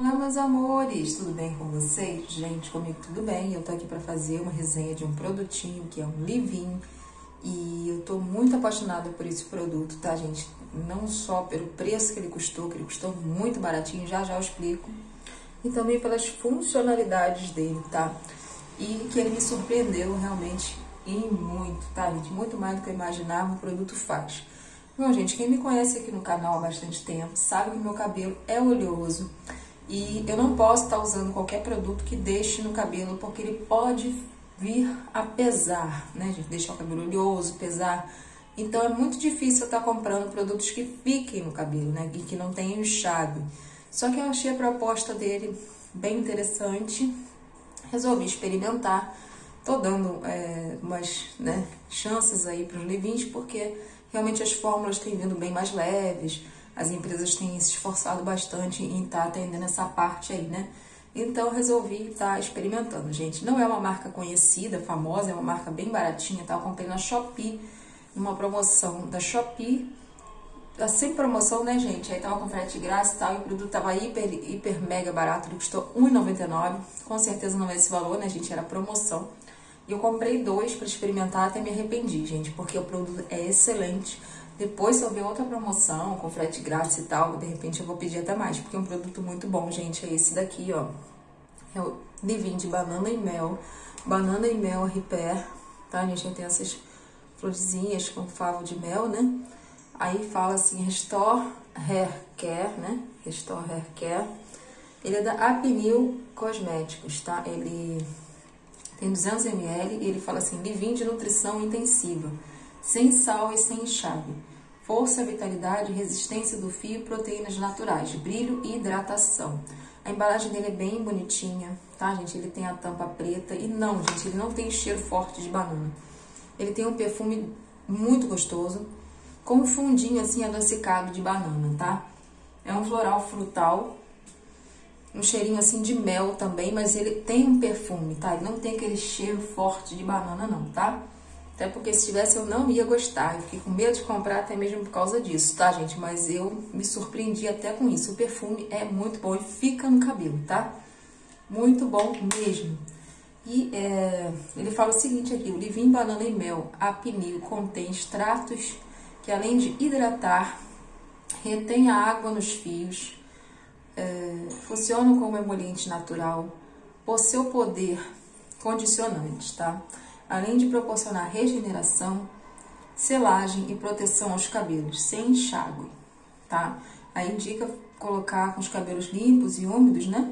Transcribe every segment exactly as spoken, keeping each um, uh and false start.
Olá, meus amores, tudo bem com vocês? Gente, comigo tudo bem. Eu tô aqui pra fazer uma resenha de um produtinho que é um leave-in e eu tô muito apaixonada por esse produto, tá, gente? Não só pelo preço que ele custou, que ele custou muito baratinho, já já eu explico, e também pelas funcionalidades dele, tá? E que ele me surpreendeu realmente e muito, tá, gente? Muito mais do que eu imaginava, o produto faz. Bom, gente, quem me conhece aqui no canal há bastante tempo sabe que meu cabelo é oleoso. E eu não posso estar usando qualquer produto que deixe no cabelo, porque ele pode vir a pesar, né, gente? Deixar o cabelo oleoso, pesar. Então é muito difícil eu estar comprando produtos que fiquem no cabelo, né? E que não tenham enxágue. Só que eu achei a proposta dele bem interessante. Resolvi experimentar. Tô dando é, umas né, chances aí para os leave-ins, porque realmente as fórmulas têm vindo bem mais leves. As empresas têm se esforçado bastante em estar atendendo essa parte aí, né? Então, resolvi estar experimentando, gente. Não é uma marca conhecida, famosa, é uma marca bem baratinha, tá? Eu comprei na Shopee, numa promoção da Shopee. Sem promoção, né, gente? Aí tava com frete grátis e tal, e o produto tava hiper, hiper mega barato, ele custou um real e noventa e nove centavos. Com certeza não é esse valor, né, gente? Era promoção. E eu comprei dois para experimentar, até me arrependi, gente, porque o produto é excelente. Depois, se eu ver outra promoção, com frete grátis e tal, de repente eu vou pedir até mais, porque é um produto muito bom, gente. É esse daqui, ó. É o leave-in de banana e mel. Banana e mel repair, tá, gente? Aí tem essas florzinhas com favo de mel, né? Aí fala assim, Restore Hair Care, né? Restore Hair Care. Ele é da Apnil Cosméticos, tá? Ele tem duzentos mililitros e ele fala assim, leave-in de nutrição intensiva, sem sal e sem enxágue. Força, vitalidade, resistência do fio, proteínas naturais, brilho e hidratação. A embalagem dele é bem bonitinha, tá, gente? Ele tem a tampa preta e não, gente, ele não tem cheiro forte de banana. Ele tem um perfume muito gostoso, com um fundinho assim adocicado de banana, tá? É um floral frutal, um cheirinho assim de mel também, mas ele tem um perfume, tá? Ele não tem aquele cheiro forte de banana não, tá? Até porque se tivesse eu não ia gostar, eu fiquei com medo de comprar até mesmo por causa disso, tá, gente? Mas eu me surpreendi até com isso, o perfume é muito bom e fica no cabelo, tá? Muito bom mesmo. E é, ele fala o seguinte aqui, o leave-in banana e mel Apnil contém extratos que além de hidratar, retém a água nos fios, é, funcionam como emoliente natural, possui o poder condicionante, tá? Além de proporcionar regeneração, selagem e proteção aos cabelos, sem enxágue, tá? Aí indica colocar com os cabelos limpos e úmidos, né?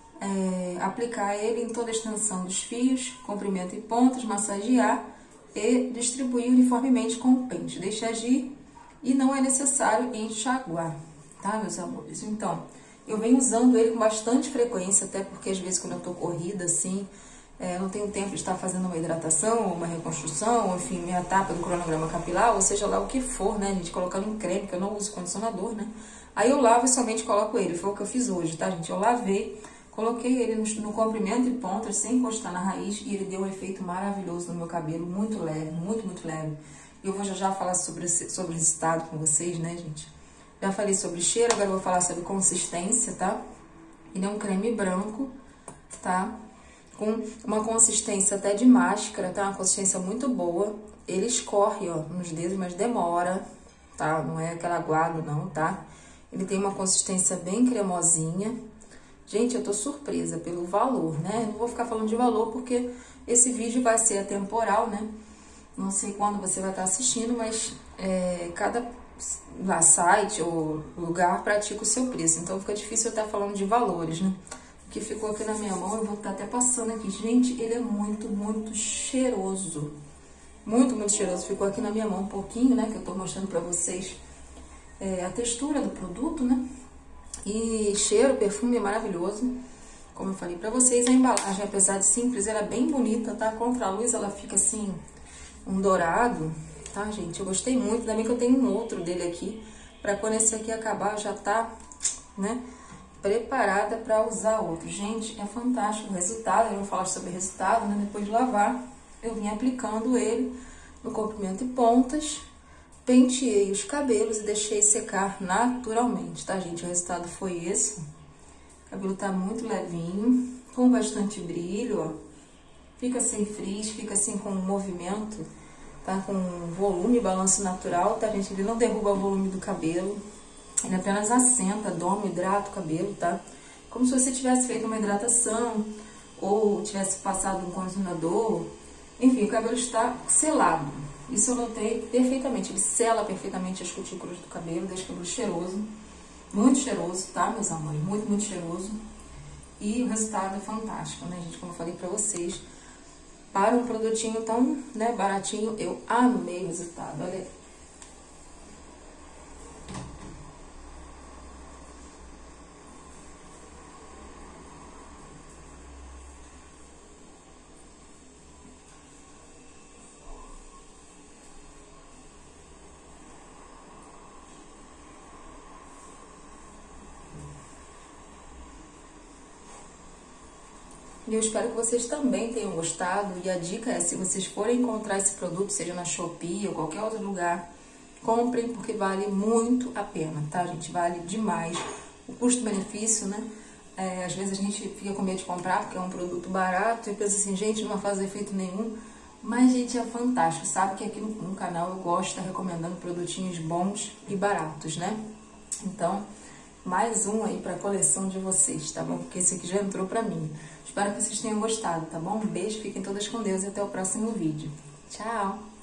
É, aplicar ele em toda a extensão dos fios, comprimento e pontas, massagear e distribuir uniformemente com o pente. Deixa agir e não é necessário enxaguar, tá, meus amores? Então, eu venho usando ele com bastante frequência, até porque às vezes quando eu tô corrida, assim, é, não tenho tempo de estar fazendo uma hidratação, uma reconstrução, enfim, minha etapa do cronograma capilar, ou seja lá o que for, né, gente, colocando um creme, que eu não uso condicionador, né? Aí eu lavo e somente coloco ele, foi o que eu fiz hoje, tá, gente? Eu lavei, coloquei ele no, no comprimento e pontas, sem encostar na raiz, e ele deu um efeito maravilhoso no meu cabelo, muito leve, muito, muito leve. Eu vou já já falar sobre, sobre o resultado com vocês, né, gente? Já falei sobre cheiro, agora eu vou falar sobre consistência, tá? Ele é um creme branco, tá? Com uma consistência até de máscara, tá? Uma consistência muito boa. Ele escorre, ó, nos dedos, mas demora, tá? Não é aquela aguado, não, tá? Ele tem uma consistência bem cremosinha. Gente, eu tô surpresa pelo valor, né? Não vou ficar falando de valor porque esse vídeo vai ser atemporal, né? Não sei quando você vai estar assistindo, mas é, cada lá, site ou lugar pratica o seu preço. Então fica difícil eu estar falando de valores, né? O que ficou aqui na minha mão, eu vou estar até passando aqui. Gente, ele é muito, muito cheiroso. Muito, muito cheiroso. Ficou aqui na minha mão um pouquinho, né? Que eu tô mostrando pra vocês é, a textura do produto, né? E cheiro, perfume é maravilhoso. Como eu falei pra vocês, a embalagem, apesar de simples, ela é bem bonita, tá? Contra a luz, ela fica assim, um dourado, tá, gente? Eu gostei muito. Ainda bem que eu tenho um outro dele aqui, pra quando esse aqui acabar, já tá, né? Preparada para usar outro. Gente, é fantástico o resultado. Eu vou falar sobre o resultado, né? Depois de lavar, eu vim aplicando ele no comprimento e pontas, penteei os cabelos e deixei secar naturalmente, tá, gente? O resultado foi esse. O cabelo tá muito levinho, com bastante brilho, ó. Fica sem frizz, fica assim com movimento, tá? Com volume, balanço natural, tá, gente? Ele não derruba o volume do cabelo, ele apenas assenta, doma, hidrata o cabelo, tá? Como se você tivesse feito uma hidratação ou tivesse passado um condicionador. Enfim, o cabelo está selado. Isso eu notei perfeitamente. Ele sela perfeitamente as cutículas do cabelo, deixa o cabelo cheiroso. Muito cheiroso, tá, meus amores? Muito, muito cheiroso. E o resultado é fantástico, né, gente? Como eu falei pra vocês, para um produtinho tão, né, baratinho, eu amei o resultado. Olha aí. E eu espero que vocês também tenham gostado. E a dica é, se vocês forem encontrar esse produto, seja na Shopee ou qualquer outro lugar, comprem, porque vale muito a pena, tá, gente? Vale demais. O custo-benefício, né? É, às vezes a gente fica com medo de comprar porque é um produto barato e pensa assim, gente, não vai fazer efeito nenhum. Mas, gente, é fantástico. Sabe que aqui no, no canal eu gosto de estar recomendando produtinhos bons e baratos, né? Então, mais um aí para a coleção de vocês, tá bom? Porque esse aqui já entrou pra mim. Espero que vocês tenham gostado, tá bom? Um beijo, fiquem todas com Deus e até o próximo vídeo. Tchau!